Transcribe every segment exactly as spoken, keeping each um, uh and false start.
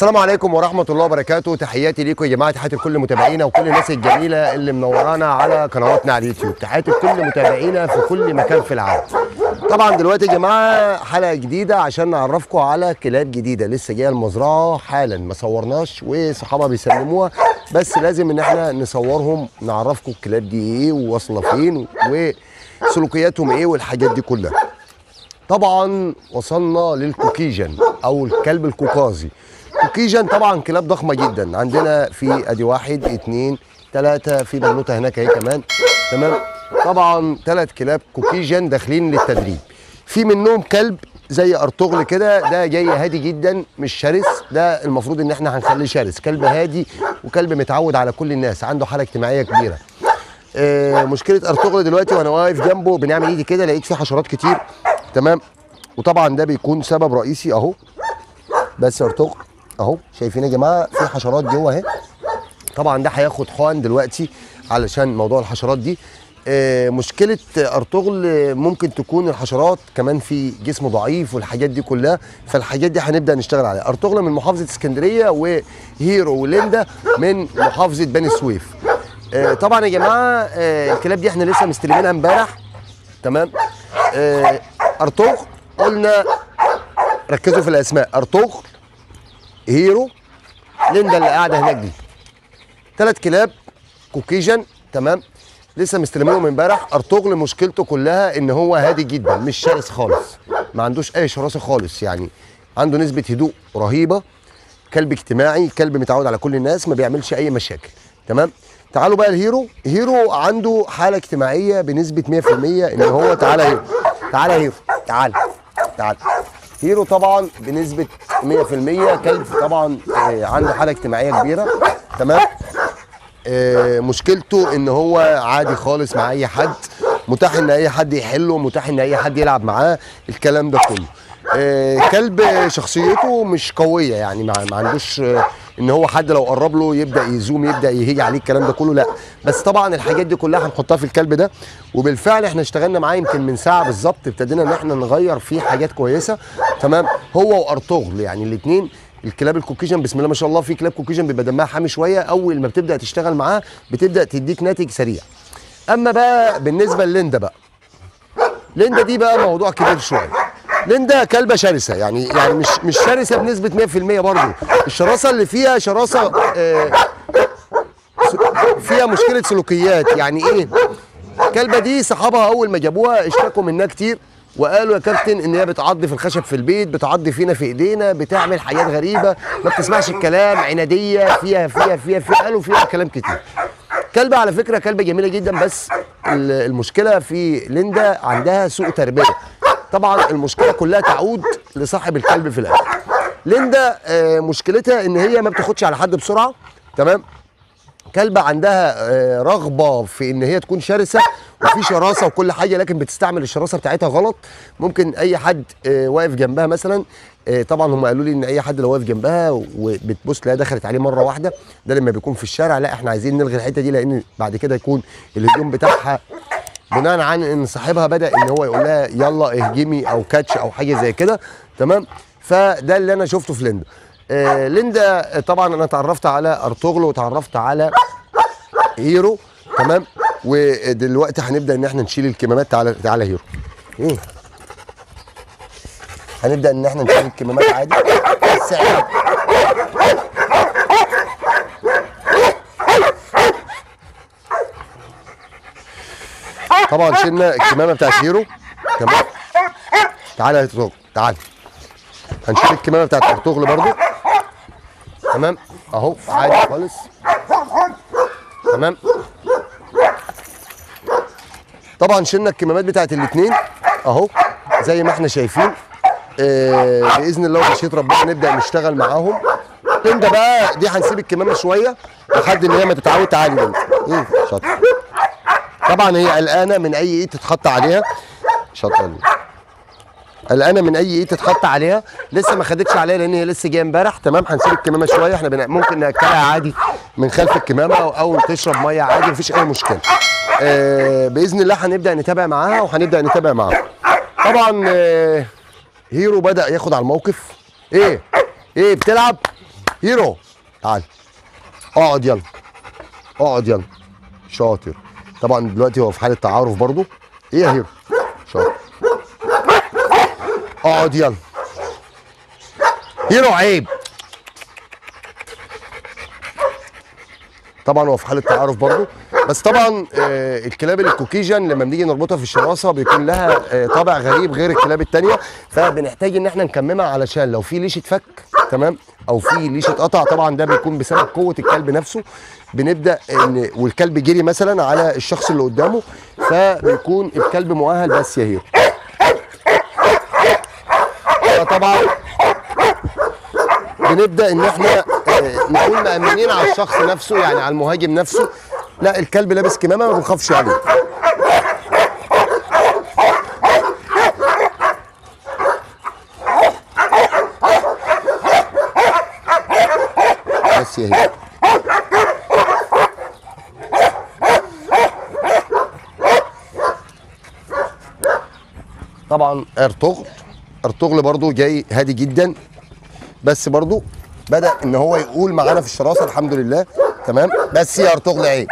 السلام عليكم ورحمة الله وبركاته. تحياتي ليكم يا جماعة، تحياتي لكل متابعينا وكل الناس الجميلة اللي منورانا على قنواتنا على اليوتيوب، تحياتي لكل متابعينا في كل مكان في العالم. طبعا دلوقتي يا جماعة حلقة جديدة عشان نعرفكم على كلاب جديدة لسه جاية المزرعة حالا، ما صورناش وصحابها بيسلموها، بس لازم ان احنا نصورهم نعرفكم الكلاب دي ايه وواصلة فين وسلوكياتهم ايه والحاجات دي كلها. طبعا وصلنا للكوكيجن او الكلب القوقازي. كوكيجن طبعا كلاب ضخمه جدا، عندنا في ادي واحد اتنين تلاته، في بنوته هناك اهي كمان، تمام. طبعا ثلاث كلاب كوكيجن داخلين للتدريب، في منهم كلب زي ارطغرل كده، ده جاي هادي جدا مش شرس، ده المفروض ان احنا هنخليه شرس، كلب هادي وكلب متعود على كل الناس، عنده حاله اجتماعيه كبيره. آه مشكله ارطغرل دلوقتي وانا واقف جنبه بنعمل ايدي كده لقيت فيه حشرات كتير، تمام، وطبعا ده بيكون سبب رئيسي اهو، بس ارطغرل اهو شايفين يا جماعه في حشرات جوه اهي. طبعا ده هياخد حقن دلوقتي علشان موضوع الحشرات دي. آه مشكله ارطغرل ممكن تكون الحشرات كمان في جسمه ضعيف والحاجات دي كلها، فالحاجات دي هنبدا نشتغل عليها. ارطغرل من محافظه اسكندريه وهيرو وليندا من محافظه بني سويف. آه طبعا يا جماعه آه الكلاب دي احنا لسه مستلمينها امبارح، تمام. آه ارطغرل قلنا ركزوا في الاسماء، ارطغرل، هيرو، ليندا اللي قاعده هناك دي، ثلاث كلاب كوكيجن، تمام، لسه مستلمينهم امبارح. ارطغرل مشكلته كلها ان هو هادي جدا مش شرس خالص، ما عندوش اي شراسه خالص، يعني عنده نسبه هدوء رهيبه، كلب اجتماعي، كلب متعود على كل الناس، ما بيعملش اي مشاكل، تمام. تعالوا بقى الهيرو، هيرو عنده حاله اجتماعيه بنسبه مية في المية ان هو، تعالى هيرو، تعالى هيرو، تعالى تعالى هيرو، طبعا بنسبه مية في المية كلب طبعا آه عنده حاله اجتماعيه كبيره، تمام. آه مشكلته ان هو عادي خالص مع اي حد، متاح ان اي حد يحله، متاح ان اي حد يلعب معاه، الكلام ده كله. آه كلب شخصيته مش قويه، يعني ما عندوش آه ان هو حد لو قرب له يبدا يزوم يبدا يهيج عليه، الكلام ده كله لا. بس طبعا الحاجات دي كلها هنحطها في الكلب ده، وبالفعل احنا اشتغلنا معاه يمكن من ساعه بالظبط، ابتدينا ان احنا نغير فيه حاجات كويسه، تمام. هو وارطغرل يعني الاثنين الكلاب الكوكيجن بسم الله ما شاء الله، في كلاب كوكيجن بيبقى دمها حامي شويه، اول ما بتبدا تشتغل معاه بتبدا تديك ناتج سريع. اما بقى بالنسبه لليندا بقى، ليندا دي بقى موضوع كبير شويه. ليندا كلبه شرسه، يعني يعني مش مش شرسه بنسبه مية في المية برضه، الشراسه اللي فيها شراسه آه فيها مشكله سلوكيات. يعني ايه؟ الكلبه دي صحابها اول ما جابوها اشتكوا منها كتير، وقالوا يا كابتن ان هي بتعض في الخشب في البيت، بتعض فينا في ايدينا، بتعمل حاجات غريبه، ما بتسمعش الكلام، عناديه، فيها فيها فيها فيها قالوا فيها كلام كتير. كلبه على فكره كلبه جميله جدا، بس المشكله في ليندا عندها سوء تربيه. طبعا المشكله كلها تعود لصاحب الكلب في الاخر. ليندا آه مشكلتها ان هي ما بتاخدش على حد بسرعه، تمام. كلبه عندها آه رغبه في ان هي تكون شرسه وفي شراسه وكل حاجه، لكن بتستعمل الشراسه بتاعتها غلط. ممكن اي حد آه واقف جنبها مثلا، آه طبعا هم قالوا لي ان اي حد لو واقف جنبها وبتبص تلاقيها دخلت عليه مره واحده، ده لما بيكون في الشارع. لا احنا عايزين نلغي الحته دي، لان بعد كده يكون الهجوم بتاعها بناء عن ان صاحبها بدا ان هو يقول لها يلا اهجمي او كاتش او حاجه زي كده، تمام. فده اللي انا شفته في ليندا. آه ليندا طبعا انا اتعرفت على ارطغرل وتعرفت على هيرو، تمام. ودلوقتي هنبدا ان احنا نشيل الكمامات. تعالى تعالى هيرو، ايه هنبدا ان احنا نشيل الكمامات عادي، بس طبعا شلنا الكمامه بتاعت هيرو، تمام. تعالى يا ارطغرل، تعالى هنشيل الكمامه بتاعت ارطغرل برضو، تمام، اهو عادي خالص، تمام. طبعا شلنا الكمامات بتاعت الاثنين اهو زي ما احنا شايفين. آه باذن الله وبشيء ربنا نبدا نشتغل معاهم. ليندا بقى دي هنسيب الكمامه شويه لحد ان هي ما تتعود. تعالي ليندا، ايه شاطره. طبعا هي قلقانه من اي ايد تتحط عليها، شاطره، قلقانه من اي ايد تتحط عليها، لسه ما خدتش عليها لان هي لسه جايه امبارح، تمام. هنسيب الكمامه شويه، احنا بنا... ممكن ناكلها عادي من خلف الكمامه او, أو تشرب ميه عادي، مفيش اي مشكله. آه باذن الله هنبدا نتابع معاها وهنبدا نتابع معاها. طبعا آه هيرو بدا ياخد على الموقف. ايه ايه بتلعب؟ هيرو تعال اقعد يلا، اقعد يلا، شاطر. طبعا دلوقتي هو في حاله تعارف برضو. ايه يا هيرو؟ شاطر، اقعد يلا هيرو، عيب. طبعا هو في حاله تعارف برضو. بس طبعا آه الكلاب الكوكيجن لما بنيجي نربطها في الشراسه بيكون لها آه طابع غريب غير الكلاب الثانيه، فبنحتاج ان احنا نكممها علشان لو في ليشه فك تمام او في ليشه قطع، طبعا ده بيكون بسبب قوه الكلب نفسه. بنبدا ان والكلب جري مثلا على الشخص اللي قدامه، فبيكون الكلب مؤهل. بس يا هيرو فطبعا بنبدا ان احنا نكون مأمنين على الشخص نفسه، يعني على المهاجم نفسه. لا الكلب لابس كمامه ما بنخافش عليه. بس يا هيرو طبعا ارطغرل ارطغرل برضو جاي هادي جدا، بس برضو بدأ ان هو يقول معانا في الشراسه الحمد لله تمام. بس يا ارطغرل عيب.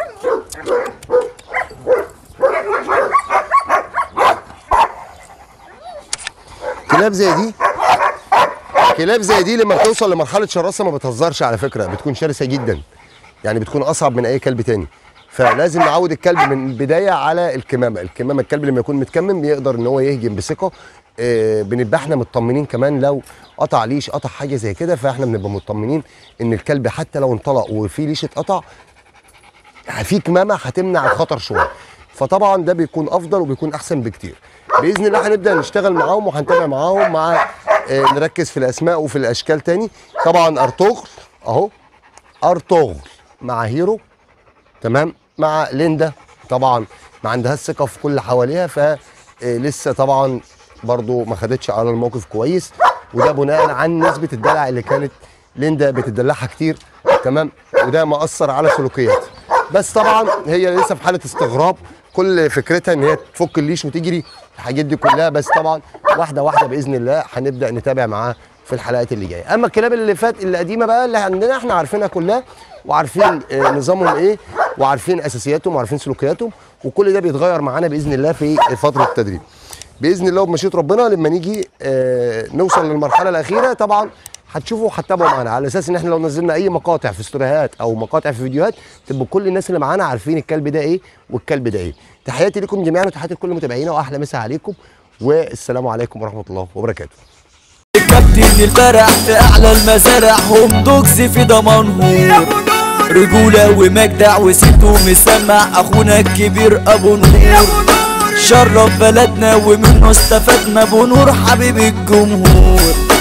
كلاب زي دي كلاب زي دي لما بتوصل لمرحله شراسه ما بتهزرش على فكره، بتكون شرسه جدا، يعني بتكون اصعب من اي كلب تاني. فلازم نعود الكلب من البدايه على الكمامه. الكمامه الكلب لما يكون متكمم بيقدر ان هو يهجم بثقه. آه بنبقى احنا مطمنين كمان لو قطع ليش، قطع حاجه زي كده، فاحنا بنبقى مطمنين ان الكلب حتى لو انطلق وفي ليش اتقطع في كمامه هتمنع الخطر شويه. فطبعا ده بيكون افضل وبيكون احسن بكتير. باذن الله هنبدا نشتغل معاهم وهنتابع معاهم مع آه نركز في الاسماء وفي الاشكال تاني. طبعا ارطغرل اهو، ارطغرل مع هيرو تمام، مع ليندا طبعا ما عندهاش ثقه في كل اللي حواليها، فلسه طبعا برضو ما خدتش على الموقف كويس، وده بناء عن نسبه الدلع اللي كانت ليندا بتدلعها كتير تمام، وده مأثر على سلوكياتها. بس طبعا هي لسه في حاله استغراب، كل فكرتها ان هي تفك الليش وتجري الحاجات دي كلها. بس طبعا واحده واحده باذن الله هنبدا نتابع معاه في الحلقات اللي جايه. اما الكلاب اللي فات اللي قديمه بقى اللي عندنا احنا عارفينها كلها، وعارفين نظامهم ايه، وعارفين اساسياتهم، وعارفين سلوكياتهم، وكل ده بيتغير معانا باذن الله في فتره التدريب باذن الله وبمشيئه ربنا. لما نيجي اه نوصل للمرحله الاخيره طبعا هتشوفوا وهتتابعوا معانا، على اساس ان احنا لو نزلنا اي مقاطع في استوريهات او مقاطع في فيديوهات تبقى كل الناس اللي معانا عارفين الكلب ده ايه والكلب ده ايه. تحياتي لكم جميعا وتحياتي لكل متابعينا، واحلى مسا عليكم، والسلام عليكم ورحمه الله وبركاته. كابتن البرع في اعلى المزارع، هم دوكس في ضمانهم رجوله ومجدع وسته مسمع، اخونا الكبير ابو نور شرف بلدنا ومنه استفدنا، ابو نور حبيب الجمهور.